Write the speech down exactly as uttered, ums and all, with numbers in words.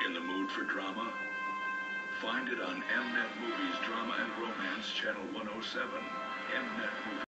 In the mood for drama? Find it on Mnet Movies Drama and Romance Channel one oh seven. Mnet Movies.